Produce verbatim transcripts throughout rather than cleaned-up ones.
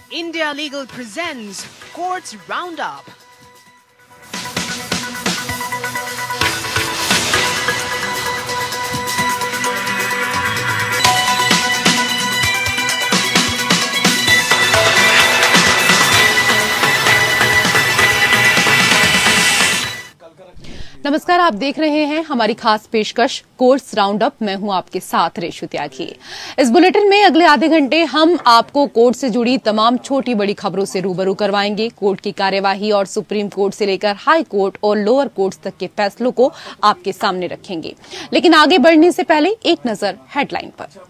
India Legal presents Courts Roundup. नमस्कार, आप देख रहे हैं हमारी खास पेशकश कोर्ट्स राउंड अप। मैं हूं आपके साथ रेशु त्यागी। इस बुलेटिन में अगले आधे घंटे हम आपको कोर्ट से जुड़ी तमाम छोटी बड़ी खबरों से रूबरू करवाएंगे। कोर्ट की कार्यवाही और सुप्रीम कोर्ट से लेकर हाई कोर्ट और लोअर कोर्ट्स तक के फैसलों को आपके सामने रखेंगे। लेकिन आगे बढ़ने से पहले एक नजर हेडलाइन पर।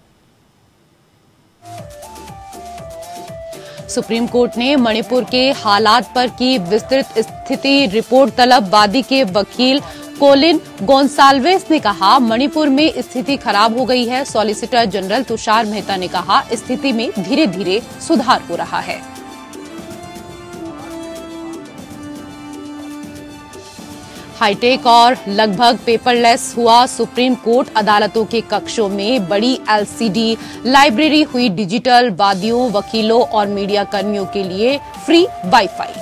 सुप्रीम कोर्ट ने मणिपुर के हालात पर की विस्तृत स्थिति रिपोर्ट तलब। वादी के वकील कोलिन गोंसाल्वेस ने कहा, मणिपुर में स्थिति खराब हो गई है। सॉलिसिटर जनरल तुषार मेहता ने कहा, स्थिति में धीरे धीरे सुधार हो रहा है। हाईटेक और लगभग पेपरलेस हुआ सुप्रीम कोर्ट। अदालतों के कक्षों में बड़ी एलसीडी लाइब्रेरी हुई डिजिटल। वादियों, वकीलों और मीडिया कर्मियों के लिए फ्री वाईफाई।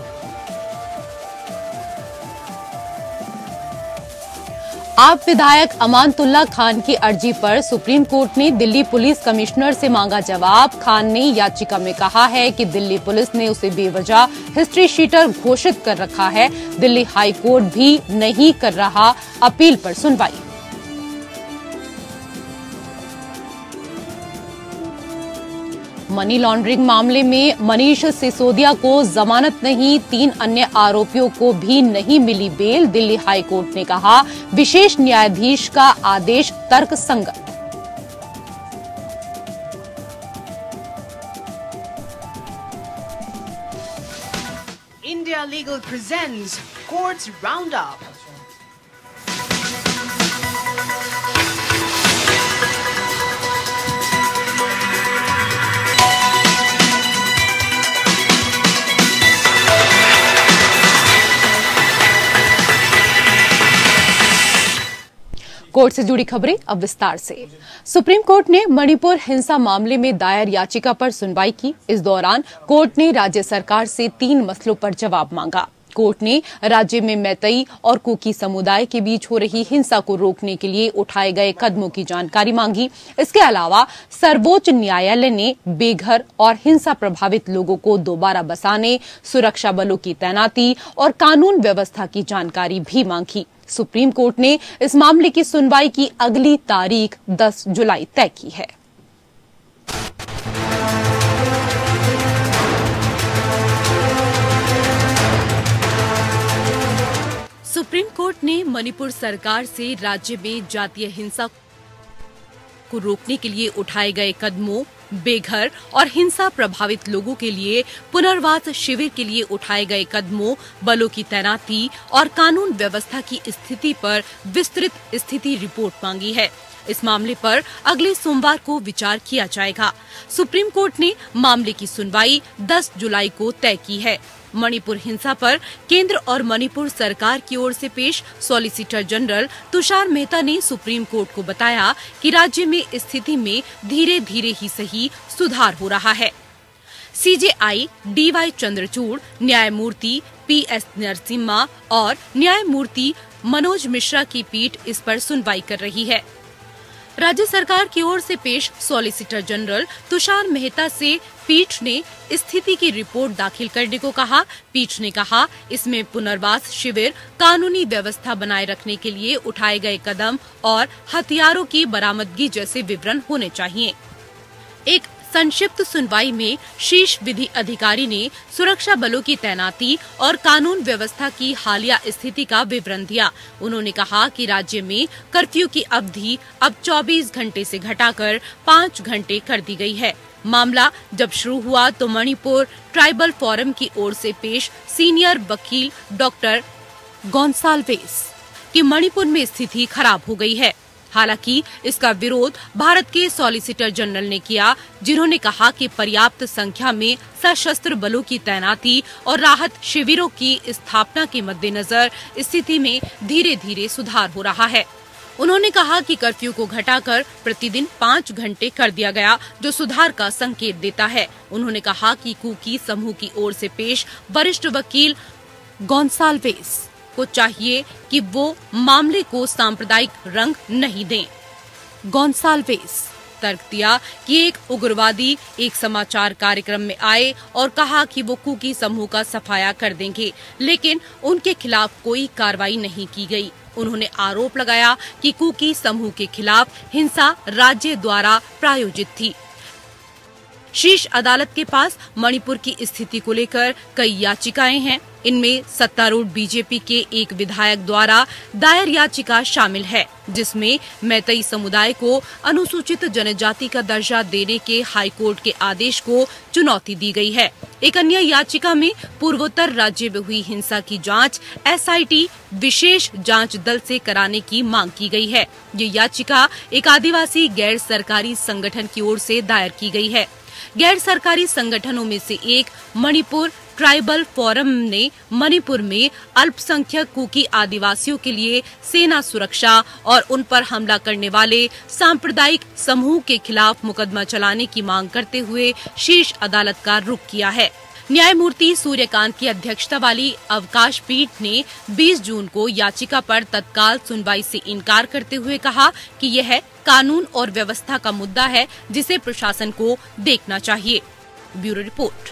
आप विधायक अमानतुल्लाह खान की अर्जी पर सुप्रीम कोर्ट ने दिल्ली पुलिस कमिश्नर से मांगा जवाब। खान ने याचिका में कहा है कि दिल्ली पुलिस ने उसे बेवजह हिस्ट्री शीटर घोषित कर रखा है। दिल्ली हाई कोर्ट भी नहीं कर रहा अपील पर सुनवाई। मनी लॉन्ड्रिंग मामले में मनीष सिसोदिया को जमानत नहीं, तीन अन्य आरोपियों को भी नहीं मिली बेल। दिल्ली हाई कोर्ट ने कहा, विशेष न्यायाधीश का आदेश तर्कसंगत। India Legal presents Courts Roundup. Court से जुड़ी खबरें अब विस्तार से। सुप्रीम कोर्ट ने मणिपुर हिंसा मामले में दायर याचिका पर सुनवाई की। इस दौरान कोर्ट ने राज्य सरकार से तीन मसलों पर जवाब मांगा। कोर्ट ने राज्य में मैतई और कुकी समुदाय के बीच हो रही हिंसा को रोकने के लिए उठाए गए कदमों की जानकारी मांगी। इसके अलावा सर्वोच्च न्यायालय ने बेघर और हिंसा प्रभावित लोगों को दोबारा बसाने, सुरक्षा बलों की तैनाती और कानून व्यवस्था की जानकारी भी मांगी। सुप्रीम कोर्ट ने इस मामले की सुनवाई की अगली तारीख दस जुलाई तय की है। सुप्रीम कोर्ट ने मणिपुर सरकार से राज्य में जातीय हिंसा को रोकने के लिए उठाए गए कदमों, बेघर और हिंसा प्रभावित लोगों के लिए पुनर्वास शिविर के लिए उठाए गए कदमों, बलों की तैनाती और कानून व्यवस्था की स्थिति पर विस्तृत स्थिति रिपोर्ट मांगी है। इस मामले पर अगले सोमवार को विचार किया जाएगा। सुप्रीम कोर्ट ने मामले की सुनवाई दस जुलाई को तय की है। मणिपुर हिंसा पर केंद्र और मणिपुर सरकार की ओर से पेश सॉलिसिटर जनरल तुषार मेहता ने सुप्रीम कोर्ट को बताया कि राज्य में स्थिति में धीरे धीरे ही सही सुधार हो रहा है। सीजेआई डीवाई चंद्रचूड़, न्यायमूर्ति पीएस नरसिम्हा और न्यायमूर्ति मनोज मिश्रा की पीठ इस पर सुनवाई कर रही है। राज्य सरकार की ओर से पेश सॉलिसिटर जनरल तुषार मेहता से पीठ ने स्थिति की रिपोर्ट दाखिल करने को कहा। पीठ ने कहा, इसमें पुनर्वास शिविर, कानूनी व्यवस्था बनाए रखने के लिए उठाए गए कदम और हथियारों की बरामदगी जैसे विवरण होने चाहिए। एक संक्षिप्त सुनवाई में शीर्ष विधि अधिकारी ने सुरक्षा बलों की तैनाती और कानून व्यवस्था की हालिया स्थिति का विवरण दिया। उन्होंने कहा कि राज्य में कर्फ्यू की अवधि अब चौबीस घंटे से घटाकर पाँच घंटे कर दी गई है। मामला जब शुरू हुआ तो मणिपुर ट्राइबल फोरम की ओर से पेश सीनियर वकील डॉक्टर गोंसाल्वेस की मणिपुर में स्थिति खराब हो गई है। हालांकि इसका विरोध भारत के सॉलिसिटर जनरल ने किया, जिन्होंने कहा कि पर्याप्त संख्या में सशस्त्र बलों की तैनाती और राहत शिविरों की स्थापना के मद्देनजर स्थिति में धीरे धीरे सुधार हो रहा है। उन्होंने कहा कि कर्फ्यू को घटाकर प्रतिदिन पाँच घंटे कर दिया गया, जो सुधार का संकेत देता है। उन्होंने कहा कि कुकी समूह की ओर से पेश वरिष्ठ वकील गोंसाल्वेस को चाहिए कि वो मामले को सांप्रदायिक रंग नहीं दें। गोंसाल्वेस तर्क दिया कि एक उग्रवादी एक समाचार कार्यक्रम में आए और कहा कि वो कुकी समूह का सफाया कर देंगे, लेकिन उनके खिलाफ कोई कार्रवाई नहीं की गई। उन्होंने आरोप लगाया कि कुकी समूह के खिलाफ हिंसा राज्य द्वारा प्रायोजित थी। शीर्ष अदालत के पास मणिपुर की स्थिति को लेकर कई याचिकाएं हैं। इनमें सत्तारूढ़ बीजेपी के एक विधायक द्वारा दायर याचिका शामिल है, जिसमें मैतेई समुदाय को अनुसूचित जनजाति का दर्जा देने के हाईकोर्ट के आदेश को चुनौती दी गई है। एक अन्य याचिका में पूर्वोत्तर राज्य में हुई हिंसा की जांच एस आई टी विशेष जांच दल से कराने की मांग की गई है। ये याचिका एक आदिवासी गैर सरकारी संगठन की ओर से दायर की गई है। गैर सरकारी संगठनों में से एक मणिपुर ट्राइबल फोरम ने मणिपुर में अल्पसंख्यक कुकी आदिवासियों के लिए सेना सुरक्षा और उन पर हमला करने वाले सांप्रदायिक समूह के खिलाफ मुकदमा चलाने की मांग करते हुए शीर्ष अदालत का रुख किया है। न्यायमूर्ति सूर्यकांत की अध्यक्षता वाली अवकाश पीठ ने बीस जून को याचिका पर तत्काल सुनवाई से इनकार करते हुए कहा कि यह कानून और व्यवस्था का मुद्दा है, जिसे प्रशासन को देखना चाहिए। Bureau report.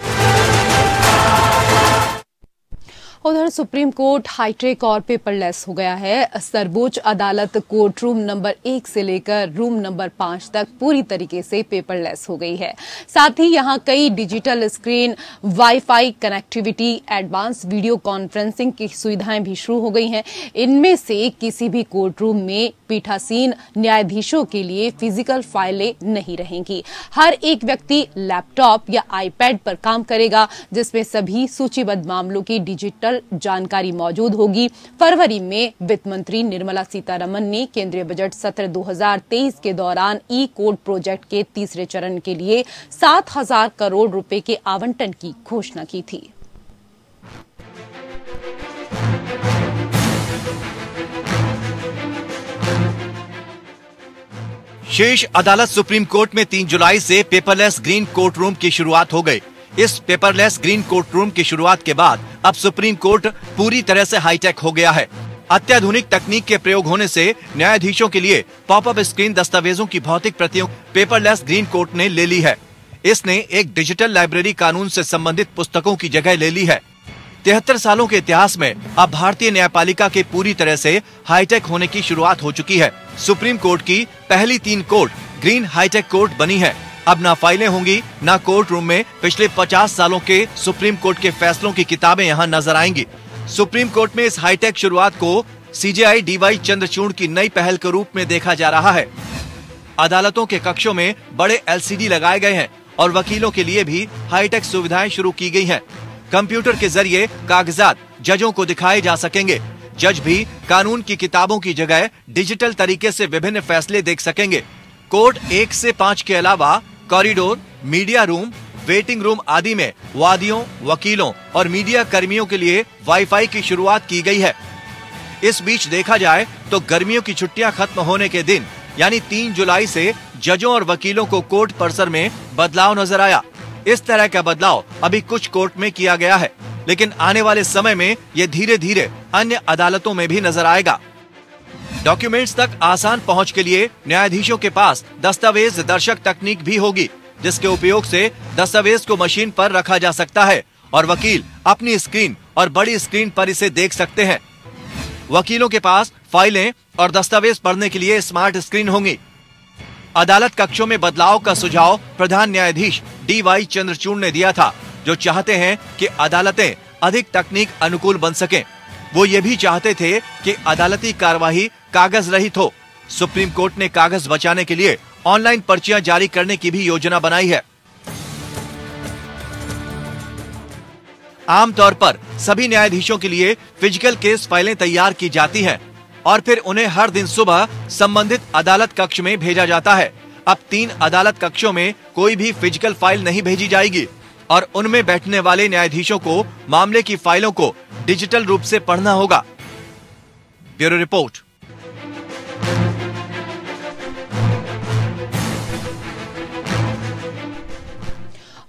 उधर सुप्रीम कोर्ट हाईटेक और पेपरलेस हो गया है। सर्वोच्च अदालत कोर्ट रूम नंबर एक से लेकर रूम नंबर पाँच तक पूरी तरीके से पेपरलेस हो गई है। साथ ही यहां कई digital screen, wifi connectivity, advance video conferencing की सुविधाएं भी शुरू हो गई हैं। इनमें से किसी भी कोर्ट रूम में पीठासीन न्यायाधीशों के लिए फिजिकल फाइलें नहीं रहेंगी। हर एक व्यक्ति लैपटॉप या आईपैड पर काम करेगा, जिसमें सभी सूचीबद्ध मामलों की डिजिटल जानकारी मौजूद होगी। फरवरी में वित्त मंत्री निर्मला सीतारमण ने केंद्रीय बजट सत्र दो हज़ार तेईस के दौरान ई कोड प्रोजेक्ट के तीसरे चरण के लिए सात हजार करोड़ रुपए के आवंटन की घोषणा की थी। शीर्ष अदालत सुप्रीम कोर्ट में तीन जुलाई से पेपरलेस ग्रीन कोर्ट रूम की शुरुआत हो गई। इस पेपरलेस ग्रीन कोर्ट रूम की शुरुआत के बाद अब सुप्रीम कोर्ट पूरी तरह से हाईटेक हो गया है। अत्याधुनिक तकनीक के प्रयोग होने से न्यायाधीशों के लिए पॉपअप स्क्रीन दस्तावेजों की भौतिक प्रतियों पेपरलेस ग्रीन कोर्ट ने ले ली है। इसने एक डिजिटल लाइब्रेरी कानून से संबंधित पुस्तकों की जगह ले ली है। तिहत्तर सालों के इतिहास में अब भारतीय न्यायपालिका के पूरी तरह से हाईटेक होने की शुरुआत हो चुकी है। सुप्रीम कोर्ट की पहली तीन कोर्ट ग्रीन हाईटेक कोर्ट बनी है। अब ना फाइलें होंगी, ना कोर्ट रूम में पिछले पचास सालों के सुप्रीम कोर्ट के फैसलों की किताबें यहाँ नजर आएंगी। सुप्रीम कोर्ट में इस हाईटेक शुरुआत को सीजेआई डीवाई चंद्रचूड़ की नई पहल के रूप में देखा जा रहा है। अदालतों के कक्षों में बड़े एलसीडी लगाए गए हैं और वकीलों के लिए भी हाईटेक सुविधाएं शुरू की गई हैं। कंप्यूटर के जरिए कागजात जजों को दिखाए जा सकेंगे। जज भी कानून की किताबों की जगह डिजिटल तरीके से विभिन्न फैसले देख सकेंगे। कोर्ट एक से पाँच के अलावा corridor, media room, waiting room आदि में वादियों, वकीलों और मीडिया कर्मियों के लिए वाईफाई की शुरुआत की गई है। इस बीच देखा जाए तो गर्मियों की छुट्टियां खत्म होने के दिन यानी तीन जुलाई से जजों और वकीलों को कोर्ट परिसर में बदलाव नजर आया। इस तरह का बदलाव अभी कुछ कोर्ट में किया गया है, लेकिन आने वाले समय में ये धीरे धीरे अन्य अदालतों में भी नजर आएगा। डॉक्यूमेंट्स तक आसान पहुंच के लिए न्यायाधीशों के पास दस्तावेज दर्शक तकनीक भी होगी, जिसके उपयोग से दस्तावेज को मशीन पर रखा जा सकता है और वकील अपनी स्क्रीन और बड़ी स्क्रीन पर इसे देख सकते हैं। वकीलों के पास फाइलें और दस्तावेज पढ़ने के लिए स्मार्ट स्क्रीन होंगी। अदालत कक्षों में बदलाव का सुझाव प्रधान न्यायाधीश डी वाई चंद्रचूड़ ने दिया था, जो चाहते हैं कि अदालतें अधिक तकनीक अनुकूल बन सकें। वो ये भी चाहते थे कि अदालती कार्यवाही कागज रहित हो। सुप्रीम कोर्ट ने कागज बचाने के लिए ऑनलाइन पर्चियां जारी करने की भी योजना बनाई है। आमतौर पर सभी न्यायाधीशों के लिए फिजिकल केस फाइलें तैयार की जाती हैं और फिर उन्हें हर दिन सुबह संबंधित अदालत कक्ष में भेजा जाता है। अब तीन अदालत कक्षों में कोई भी फिजिकल फाइल नहीं भेजी जाएगी और उनमें बैठने वाले न्यायाधीशों को मामले की फाइलों को डिजिटल रूप से पढ़ना होगा। Bureau report.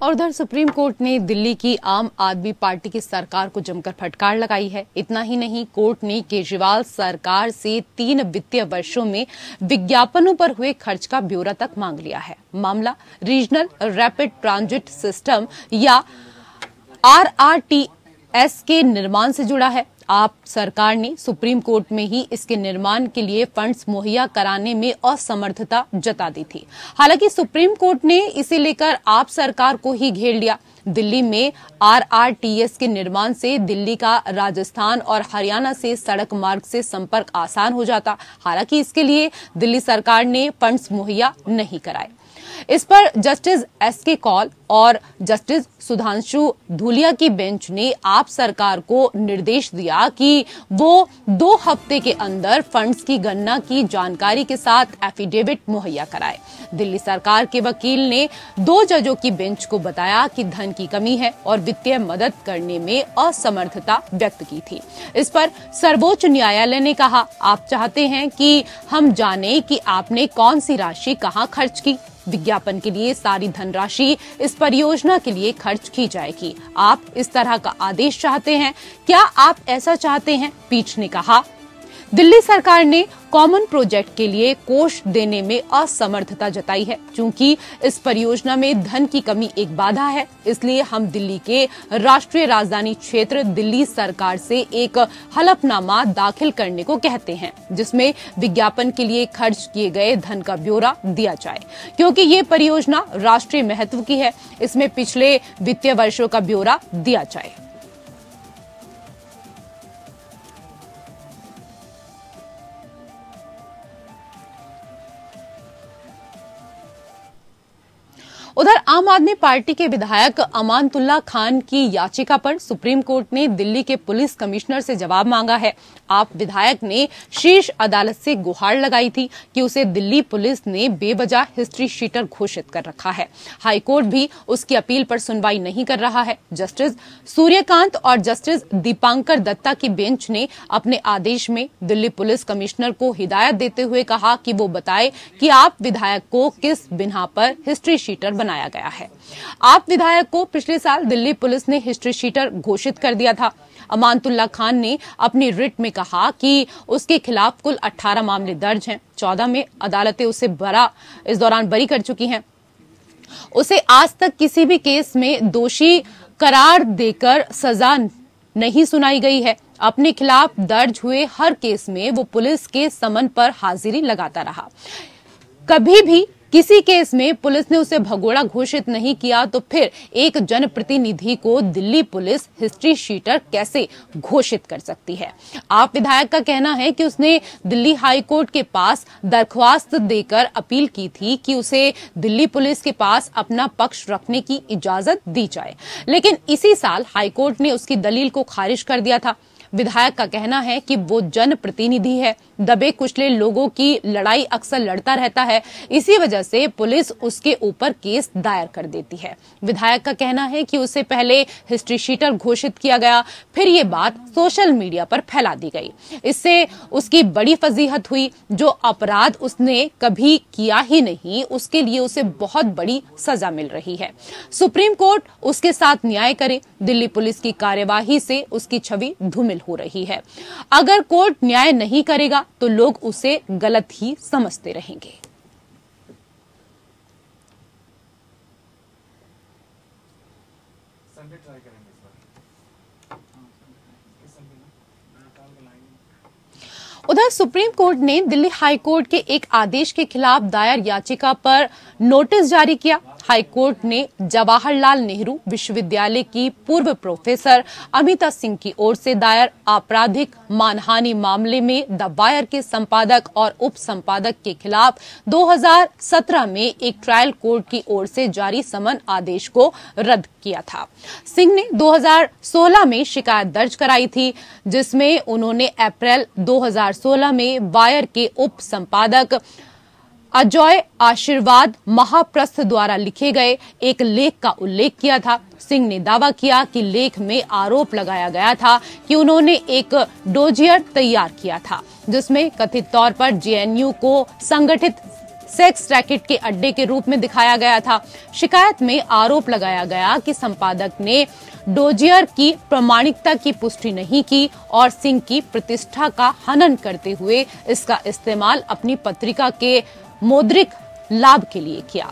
और उधर सुप्रीम कोर्ट ने दिल्ली की आम आदमी पार्टी की सरकार को जमकर फटकार लगाई है। इतना ही नहीं, कोर्ट ने केजरीवाल सरकार से तीन वित्तीय वर्षों में विज्ञापनों पर हुए खर्च का ब्यौरा तक मांग लिया है। मामला रीजनल रैपिड ट्रांजिट सिस्टम या आर आर टी एस के निर्माण से जुड़ा है। आप सरकार ने सुप्रीम कोर्ट में ही इसके निर्माण के लिए फंड्स मुहैया कराने में असमर्थता जता दी थी। हालांकि सुप्रीम कोर्ट ने इसे लेकर आप सरकार को ही घेर लिया। दिल्ली में आर आर टी एस के निर्माण से दिल्ली का राजस्थान और हरियाणा से सड़क मार्ग से संपर्क आसान हो जाता। हालांकि इसके लिए दिल्ली सरकार ने फंड्स मुहैया नहीं कराए। इस पर जस्टिस एस के कौल और जस्टिस सुधांशु धूलिया की बेंच ने आप सरकार को निर्देश दिया कि वो दो हफ्ते के अंदर फंड्स की गणना की जानकारी के साथ एफिडेविट मुहैया कराए। दिल्ली सरकार के वकील ने दो जजों की बेंच को बताया कि धन की कमी है और वित्तीय मदद करने में असमर्थता व्यक्त की थी। इस पर सर्वोच्च न्यायालय ने कहा, आप चाहते हैं कि हम जाने कि आपने कौन सी राशि कहां खर्च की। विज्ञापन के लिए सारी धनराशि इस परियोजना के लिए खर्च की जाएगी। आप इस तरह का आदेश चाहते हैं? क्या आप ऐसा चाहते हैं? पीठ ने कहा। दिल्ली सरकार ने कॉमन प्रोजेक्ट के लिए कोष देने में असमर्थता जताई है। चूंकि इस परियोजना में धन की कमी एक बाधा है, इसलिए हम दिल्ली के राष्ट्रीय राजधानी क्षेत्र दिल्ली सरकार से एक हलफनामा दाखिल करने को कहते हैं, जिसमें विज्ञापन के लिए खर्च किए गए धन का ब्यौरा दिया जाए। क्योंकि ये परियोजना राष्ट्रीय महत्व की है, इसमें पिछले वित्तीय वर्षों का ब्यौरा दिया जाए। उधर आम आदमी पार्टी के विधायक अमानतुल्लाह खान की याचिका पर सुप्रीम कोर्ट ने दिल्ली के पुलिस कमिश्नर से जवाब मांगा है। आप विधायक ने शीर्ष अदालत से गुहार लगाई थी कि उसे दिल्ली पुलिस ने बेवजह हिस्ट्री शीटर घोषित कर रखा है। हाईकोर्ट भी उसकी अपील पर सुनवाई नहीं कर रहा है। जस्टिस सूर्यकांत और जस्टिस दीपांकर दत्ता की बेंच ने अपने आदेश में दिल्ली पुलिस कमिश्नर को हिदायत देते हुए कहा कि वो बताए कि आप विधायक को किस बिना पर हिस्ट्री शीटर बनाया गया है। आप विधायक को पिछले साल दिल्ली पुलिस ने हिस्ट्री शीटर घोषित कर दिया था। अमानतुल्लाह खान ने अपनी रिट में कहा कि उसके खिलाफ कुल अठारह मामले दर्ज हैं। चौदह में अदालतें उसे बरा इस दौरान बरी कर चुकी हैं। उसे आज तक किसी भी केस में दोषी करार देकर सजा नहीं सुनाई गई है। अपने खिलाफ दर्ज हुए हर केस में वो पुलिस के समन पर हाजिरी लगाता रहा। कभी भी किसी केस में पुलिस ने उसे भगोड़ा घोषित नहीं किया, तो फिर एक जनप्रतिनिधि को दिल्ली पुलिस हिस्ट्री शीटर कैसे घोषित कर सकती है। आप विधायक का कहना है कि उसने दिल्ली हाई कोर्ट के पास दरख्वास्त देकर अपील की थी कि उसे दिल्ली पुलिस के पास अपना पक्ष रखने की इजाजत दी जाए, लेकिन इसी साल हाई कोर्ट ने उसकी दलील को खारिज कर दिया था। विधायक का कहना है कि वो जनप्रतिनिधि है, दबे कुचले लोगों की लड़ाई अक्सर लड़ता रहता है, इसी वजह से पुलिस उसके ऊपर केस दायर कर देती है। विधायक का कहना है कि उसे पहले हिस्ट्री शीटर घोषित किया गया, फिर ये बात सोशल मीडिया पर फैला दी गई। इससे उसकी बड़ी फजीहत हुई। जो अपराध उसने कभी किया ही नहीं, उसके लिए उसे बहुत बड़ी सजा मिल रही है। सुप्रीम कोर्ट उसके साथ न्याय करे। दिल्ली पुलिस की कार्यवाही से उसकी छवि धूमिल हो रही है। अगर कोर्ट न्याय नहीं करेगा तो लोग उसे गलत ही समझते रहेंगे। उधर सुप्रीम कोर्ट ने दिल्ली हाई कोर्ट के एक आदेश के खिलाफ दायर याचिका पर नोटिस जारी किया। हाई कोर्ट ने जवाहरलाल नेहरू विश्वविद्यालय की पूर्व प्रोफेसर अमिता सिंह की ओर से दायर आपराधिक मानहानि मामले में द वायर के संपादक और उप संपादक के खिलाफ दो हज़ार सत्रह में एक ट्रायल कोर्ट की ओर से जारी समन आदेश को रद्द किया था। सिंह ने दो हज़ार सोलह में शिकायत दर्ज कराई थी, जिसमें उन्होंने अप्रैल दो हज़ार सोलह में वायर के उप संपादक अजय आशीर्वाद महाप्रस्थ द्वारा लिखे गए एक लेख का उल्लेख किया था। सिंह ने दावा किया कि लेख में आरोप लगाया गया था कि उन्होंने एक डोजियर तैयार किया था, जिसमें कथित तौर पर जे एन यू को संगठित सेक्स रैकेट के अड्डे के रूप में दिखाया गया था। शिकायत में आरोप लगाया गया कि संपादक ने डोजियर की प्रामाणिकता की पुष्टि नहीं की और सिंह की प्रतिष्ठा का हनन करते हुए इसका इस्तेमाल अपनी पत्रिका के मौद्रिक लाभ के लिए किया।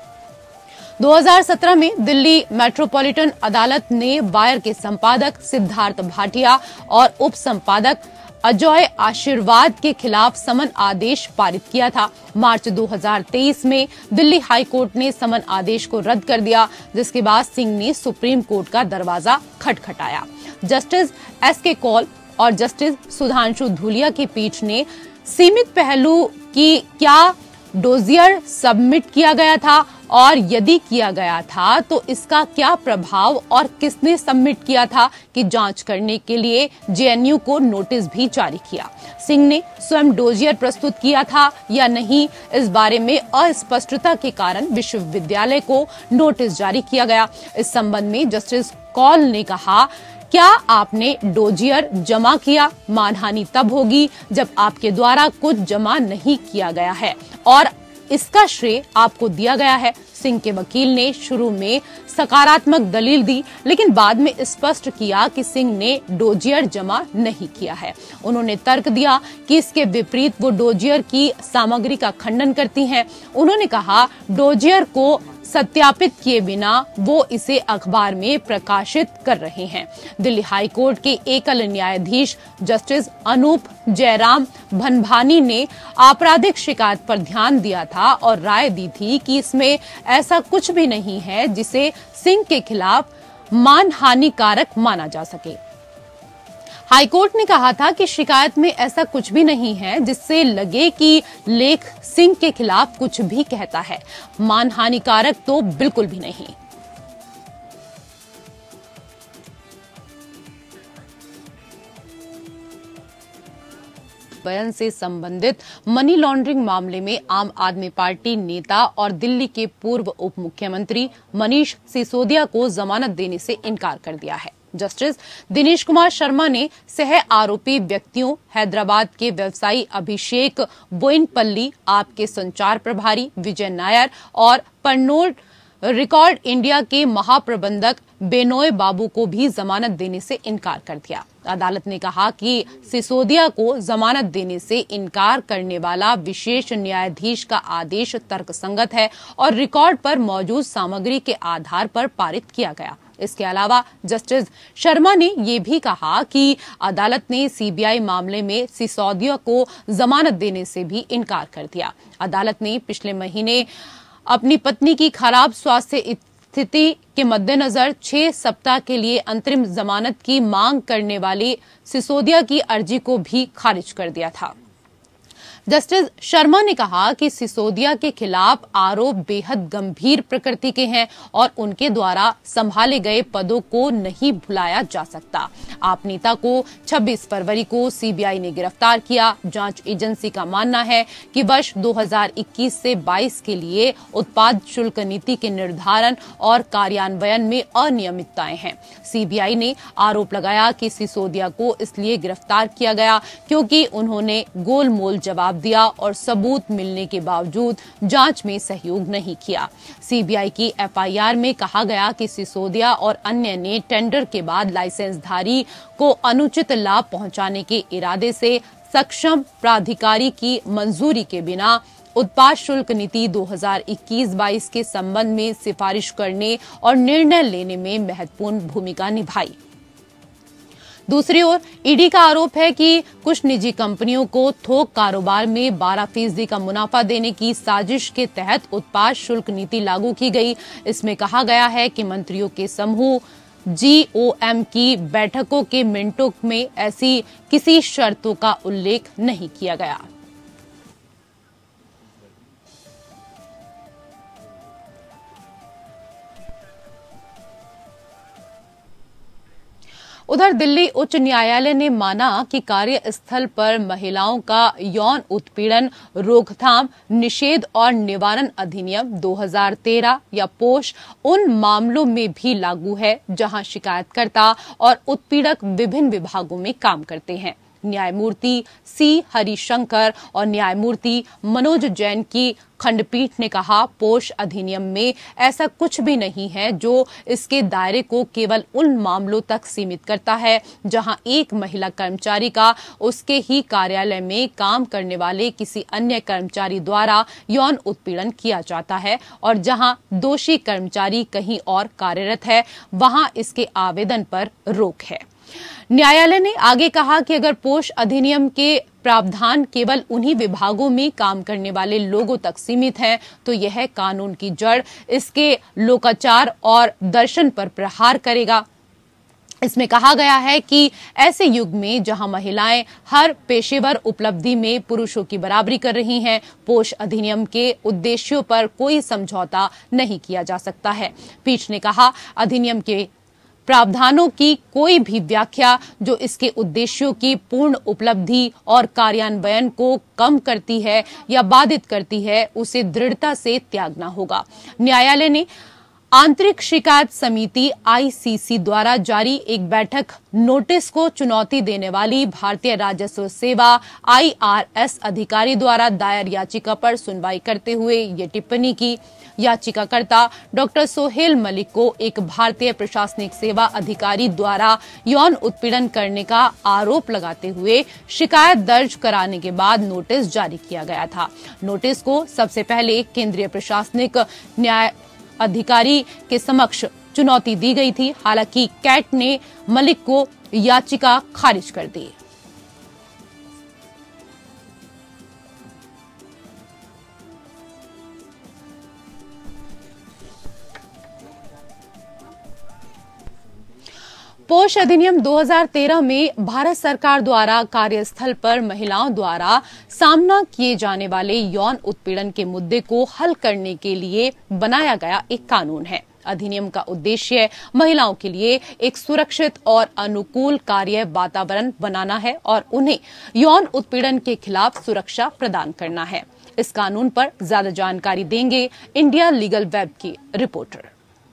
दो हज़ार सत्रह में दिल्ली मेट्रोपॉलिटन अदालत ने वायर के संपादक सिद्धार्थ भाटिया और उप संपादक अजय आशीर्वाद के खिलाफ समन आदेश पारित किया था। मार्च दो हज़ार तेईस में दिल्ली हाई कोर्ट ने समन आदेश को रद्द कर दिया, जिसके बाद सिंह ने सुप्रीम कोर्ट का दरवाजा खटखटाया। जस्टिस एस के कौल और जस्टिस सुधांशु धूलिया की पीठ ने सीमित पहलू की क्या डोजियर सबमिट किया गया था और यदि किया गया था तो इसका क्या प्रभाव और किसने सबमिट किया था की जांच करने के लिए जे एन यू को नोटिस भी जारी किया। सिंह ने स्वयं डोजियर प्रस्तुत किया था या नहीं, इस बारे में अस्पष्टता के कारण विश्वविद्यालय को नोटिस जारी किया गया। इस संबंध में जस्टिस कौल ने कहा, क्या आपने डोजियर जमा किया? मानहानि तब होगी जब आपके द्वारा कुछ जमा नहीं किया गया है और इसका श्रेय आपको दिया गया है। सिंह के वकील ने शुरू में सकारात्मक दलील दी, लेकिन बाद में स्पष्ट किया कि सिंह ने डोजियर जमा नहीं किया है। उन्होंने तर्क दिया कि इसके विपरीत वो डोजियर की सामग्री का खंडन करती हैं। उन्होंने कहा, डोजियर को सत्यापित किए बिना वो इसे अखबार में प्रकाशित कर रहे हैं। दिल्ली हाई कोर्ट के एकल न्यायाधीश जस्टिस अनूप जयराम भनभानी ने आपराधिक शिकायत पर ध्यान दिया था और राय दी थी कि इसमें ऐसा कुछ भी नहीं है जिसे सिंह के खिलाफ मानहानिकारक माना जा सके। हाईकोर्ट ने कहा था कि शिकायत में ऐसा कुछ भी नहीं है जिससे लगे कि लेख सिंह के खिलाफ कुछ भी कहता है। मानहानिकारक तो बिल्कुल भी नहीं। बयान से संबंधित मनी लॉन्ड्रिंग मामले में आम आदमी पार्टी नेता और दिल्ली के पूर्व उप मुख्यमंत्री मनीष सिसोदिया को जमानत देने से इनकार कर दिया है। जस्टिस दिनेश कुमार शर्मा ने सह आरोपी व्यक्तियों हैदराबाद के व्यवसायी अभिषेक बोइनपल्ली, आपके संचार प्रभारी विजय नायर और परनोड रिकॉर्ड इंडिया के महाप्रबंधक बेनोय बाबू को भी जमानत देने से इनकार कर दिया। अदालत ने कहा कि सिसोदिया को जमानत देने से इनकार करने वाला विशेष न्यायाधीश का आदेश तर्कसंगत है और रिकॉर्ड पर मौजूद सामग्री के आधार पर पारित किया गया। इसके अलावा जस्टिस शर्मा ने ये भी कहा कि अदालत ने सी बी आई मामले में सिसोदिया को जमानत देने से भी इनकार कर दिया। अदालत ने पिछले महीने अपनी पत्नी की खराब स्वास्थ्य स्थिति के मद्देनजर छह सप्ताह के लिए अंतरिम जमानत की मांग करने वाली सिसोदिया की अर्जी को भी खारिज कर दिया था। जस्टिस शर्मा ने कहा कि सिसोदिया के खिलाफ आरोप बेहद गंभीर प्रकृति के हैं और उनके द्वारा संभाले गए पदों को नहीं भुलाया जा सकता। आप नेता को छब्बीस फरवरी को सी बी आई ने गिरफ्तार किया। जांच एजेंसी का मानना है कि वर्ष दो हज़ार इक्कीस से बाईस के लिए उत्पाद शुल्क नीति के निर्धारण और कार्यान्वयन में अनियमितताएं हैं। सी बी आई ने आरोप लगाया कि सिसोदिया को इसलिए गिरफ्तार किया गया क्योंकि उन्होंने गोलमोल जवाब दिया और सबूत मिलने के बावजूद जांच में सहयोग नहीं किया। सी बी आई की एफ आई आर में कहा गया कि सिसोदिया और अन्य ने टेंडर के बाद लाइसेंसधारी को अनुचित लाभ पहुंचाने के इरादे से सक्षम प्राधिकारी की मंजूरी के बिना उत्पाद शुल्क नीति दो हज़ार इक्कीस बाईस के संबंध में सिफारिश करने और निर्णय लेने में महत्वपूर्ण भूमिका निभाई। दूसरी ओर ईडी का आरोप है कि कुछ निजी कंपनियों को थोक कारोबार में बारह फीसदी का मुनाफा देने की साजिश के तहत उत्पाद शुल्क नीति लागू की गई। इसमें कहा गया है कि मंत्रियों के समूह जी ओ एम की बैठकों के मिनटों में ऐसी किसी शर्तों का उल्लेख नहीं किया गया। उधर दिल्ली उच्च न्यायालय ने माना कि कार्यस्थल पर महिलाओं का यौन उत्पीड़न रोकथाम निषेध और निवारण अधिनियम दो हज़ार तेरह या पोश उन मामलों में भी लागू है जहां शिकायतकर्ता और उत्पीड़क विभिन्न विभागों में काम करते हैं। न्यायमूर्ति सी हरिशंकर और न्यायमूर्ति मनोज जैन की खंडपीठ ने कहा, पोश अधिनियम में ऐसा कुछ भी नहीं है जो इसके दायरे को केवल उन मामलों तक सीमित करता है जहां एक महिला कर्मचारी का उसके ही कार्यालय में काम करने वाले किसी अन्य कर्मचारी द्वारा यौन उत्पीड़न किया जाता है और जहां दोषी कर्मचारी कहीं और कार्यरत है वहां इसके आवेदन पर रोक है। न्यायालय ने आगे कहा कि अगर पोश अधिनियम के प्रावधान केवल उन्हीं विभागों में काम करने वाले लोगों तक सीमित है तो यह कानून की जड़ इसके लोकाचार और दर्शन पर प्रहार करेगा। इसमें कहा गया है कि ऐसे युग में जहां महिलाएं हर पेशेवर उपलब्धि में पुरुषों की बराबरी कर रही हैं, पोश अधिनियम के उद्देश्यों पर कोई समझौता नहीं किया जा सकता है। पीठ ने कहा, अधिनियम के प्रावधानों की कोई भी व्याख्या जो इसके उद्देश्यों की पूर्ण उपलब्धि और कार्यान्वयन को कम करती है या बाधित करती है, उसे दृढ़ता से त्यागना होगा। न्यायालय ने आंतरिक शिकायत समिति आई सी सी द्वारा जारी एक बैठक नोटिस को चुनौती देने वाली भारतीय राजस्व सेवा आई आर एस अधिकारी द्वारा दायर याचिका पर सुनवाई करते हुए ये टिप्पणी की। याचिकाकर्ता डॉक्टर सोहेल मलिक को एक भारतीय प्रशासनिक सेवा अधिकारी द्वारा यौन उत्पीड़न करने का आरोप लगाते हुए शिकायत दर्ज कराने के बाद नोटिस जारी किया गया था। नोटिस को सबसे पहले केंद्रीय प्रशासनिक न्याय अधिकारी के समक्ष चुनौती दी गई थी। हालांकि कैट ने मलिक को याचिका खारिज कर दी। पोश अधिनियम दो हज़ार तेरह में भारत सरकार द्वारा कार्यस्थल पर महिलाओं द्वारा सामना किए जाने वाले यौन उत्पीड़न के मुद्दे को हल करने के लिए बनाया गया एक कानून है। अधिनियम का उद्देश्य महिलाओं के लिए एक सुरक्षित और अनुकूल कार्य वातावरण बनाना है और उन्हें यौन उत्पीड़न के खिलाफ सुरक्षा प्रदान करना है। इस कानून पर ज्यादा जानकारी देंगे इंडिया लीगल वेब की रिपोर्टर।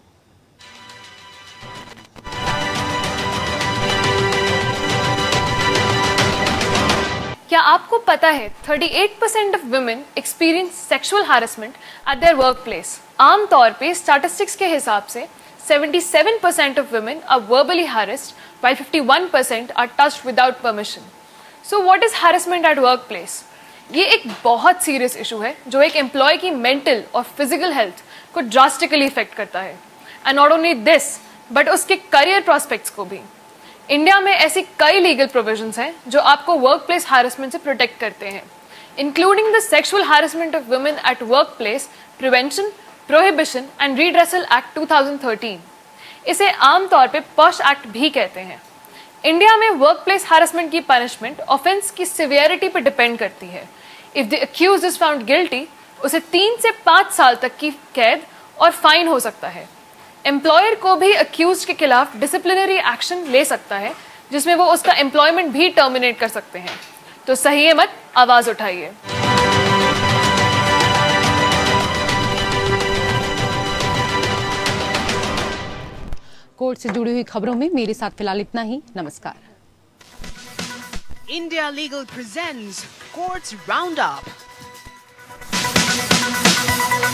क्या आपको पता है अड़तीस percent of women experience sexual harassment at their workplace? आमतौर पे स्टैटिस्टिक्स के हिसाब से सतहत्तर percent of women are verbally harassed while इक्यावन percent are touched without permission. So what is harassment at workplace? ये एक बहुत सीरियस इशू है जो एक एम्प्लॉय की मेंटल और फिजिकल हेल्थ को ड्रास्टिकली इफेक्ट करता है। And not only this but उसके करियर प्रोस्पेक्ट्स को भी। इंडिया में ऐसी कई लीगल प्रोविजंस हैं जो आपको वर्क प्लेस हैरेसमेंट से प्रोटेक्ट करते हैं, including the sexual harassment of women at work place prevention, prohibition and redressal act two thousand thirteen. इसे आमतौर पे पॉश एक्ट भी कहते हैं। इंडिया में वर्क प्लेस हैरेसमेंट की पनिशमेंट ऑफेंस की सिवियरिटी पर डिपेंड करती है। If the accused is found guilty, उसे तीन से पांच साल तक की कैद और फाइन हो सकता है। एम्प्लॉयर को भी अक्यूज्ड के खिलाफ डिसिप्लिनरी एक्शन ले सकता है, जिसमें वो उसका एम्प्लॉयमेंट भी टर्मिनेट कर सकते हैं। तो सही है मत, आवाज उठाइए। कोर्ट से जुड़ी हुई खबरों में मेरे साथ फिलहाल इतना ही। नमस्कार। India Legal presents Courts Roundup.